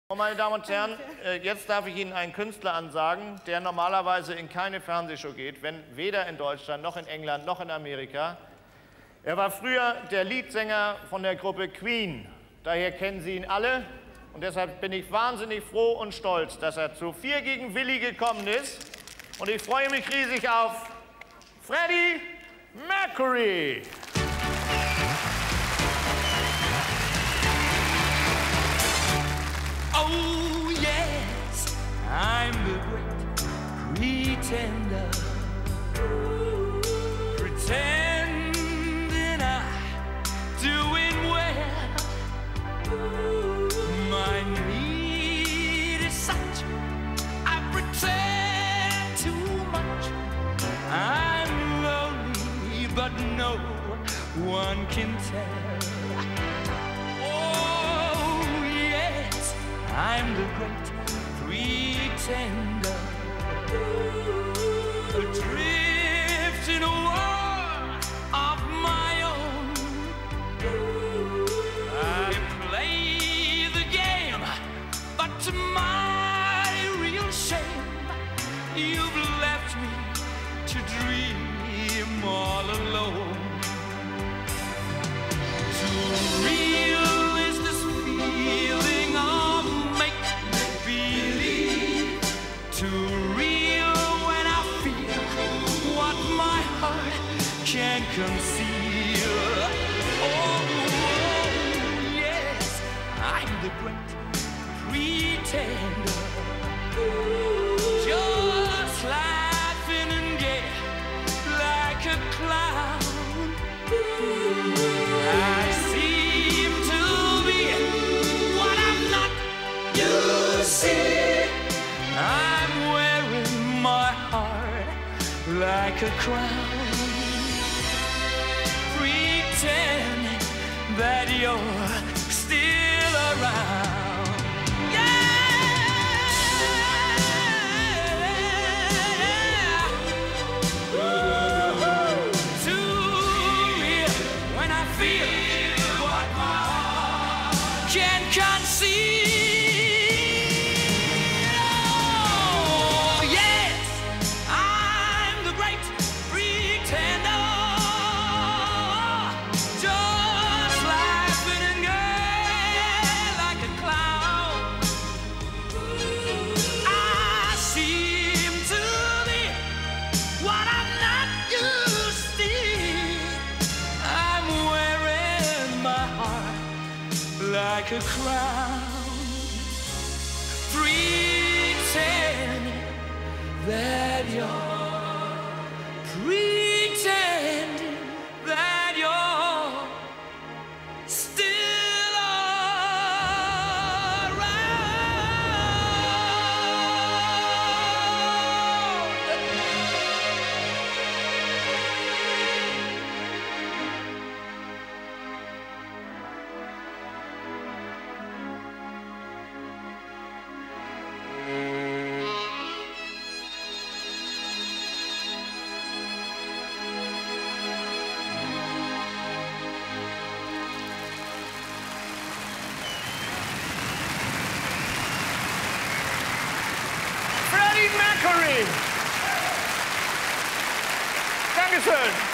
Meine Damen und Herren, jetzt darf ich Ihnen einen Künstler ansagen, der normalerweise in keine Fernsehshow geht, weder in Deutschland, noch in England, noch in Amerika. Er war früher der Leadsänger von der Gruppe Queen. Daher kennen Sie ihn alle. Und deshalb bin ich wahnsinnig froh und stolz, dass er zu Vier gegen Willi gekommen ist. Und ich freue mich riesig auf Freddie Mercury. Oh yes, I'm the great pretender, pretending I'm doing well. My need is such, I pretend too much. I'm lonely, but no one can tell. I'm the great pretender, adrift in a world of my own. I play the game, but to my real shame, you've left me to dream all alone. Too real is this feeling of too real when I feel what my heart can't conceal. Oh, yes, I'm the great pretender, just laughing and gay like a clown. I seem to be what I'm not, you see. I'm wearing my heart like a crown, pretending that you're still around. Yeah! Too real when I feel what my heart can't conceal. Like a crown, pretending that you're, pretending that you're still Freddie Mercury. Dankeschön.